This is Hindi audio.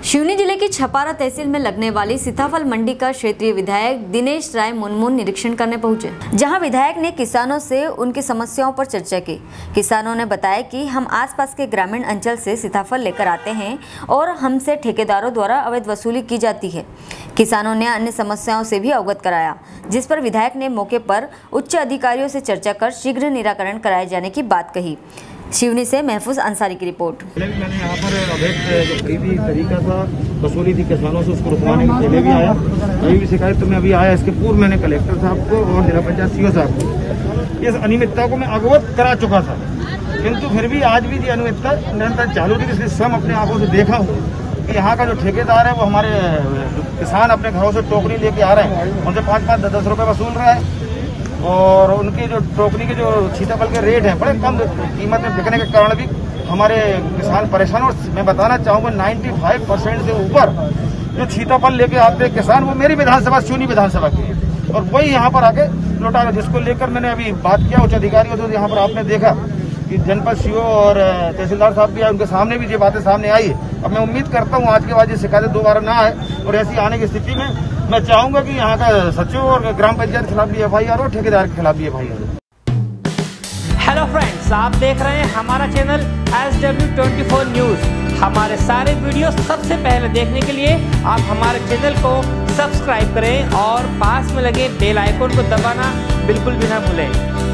सिवनी जिले की छपारा तहसील में लगने वाली सीताफल मंडी का क्षेत्रीय विधायक दिनेश राय मुनमुन निरीक्षण करने पहुंचे, जहां विधायक ने किसानों से उनकी समस्याओं पर चर्चा की। किसानों ने बताया कि हम आसपास के ग्रामीण अंचल से सीताफल लेकर आते हैं और हमसे ठेकेदारों द्वारा अवैध वसूली की जाती है। किसानों ने अन्य समस्याओं से भी अवगत कराया, जिस पर विधायक ने मौके पर उच्च अधिकारियों से चर्चा कर शीघ्र निराकरण कराए जाने की बात कही। सिवनी से महफूज अंसारी की रिपोर्ट। मैंने यहाँ पर अवैध खरीदी तरीका था वसूली थी किसानों से, उसको रुकवाने के लिए भी आया। अभी भी शिकायत तो मैं अभी आया, इसके पूर्व मैंने कलेक्टर साहब को और जिला पंचायत सीओ साहब को इस अनियमितता को मैं अवगत करा चुका था, किंतु फिर भी आज भी ये अनियमितता निरंतर चालू थी। इसलिए स्वयं अपने आंखों से देखा हूँ कि यहाँ का जो ठेकेदार है वो हमारे किसान अपने घरों से टोकरी लेके आ रहे हैं, उनसे 5-5-10 रुपये वसूल रहा है और उनकी जो टोकरी के जो सीताफल के रेट हैं बड़े कम कीमत में बिकने के कारण भी हमारे किसान परेशान। और मैं बताना चाहूँगा 95% से ऊपर जो सीताफल लेके आते हैं किसान वो मेरी विधानसभा सिवनी विधानसभा की, और वही यहाँ पर आके लौटा रहे, जिसको लेकर मैंने अभी बात किया उच्च अधिकारियों से। यहाँ पर आपने देखा कि जनपद सीओ और तहसीलदार साहब भी आए, उनके सामने भी ये बातें सामने आई। अब मैं उम्मीद करता हूँ आज के बाद ये शिकायतें दोबारा ना आए, और ऐसी आने की स्थिति में मैं चाहूंगा कि यहाँ का सचिव और ग्राम पंचायत के खिलाफ भी एफआईआर और ठेकेदार के खिलाफ भी एफआईआर। हेलो फ्रेंड्स, आप देख रहे हैं हमारा चैनल SW24 न्यूज। हमारे सारे वीडियो सबसे पहले देखने के लिए आप हमारे चैनल को सब्सक्राइब करें और पास में लगे बेल आइकन को दबाना बिल्कुल भी ना भूलें।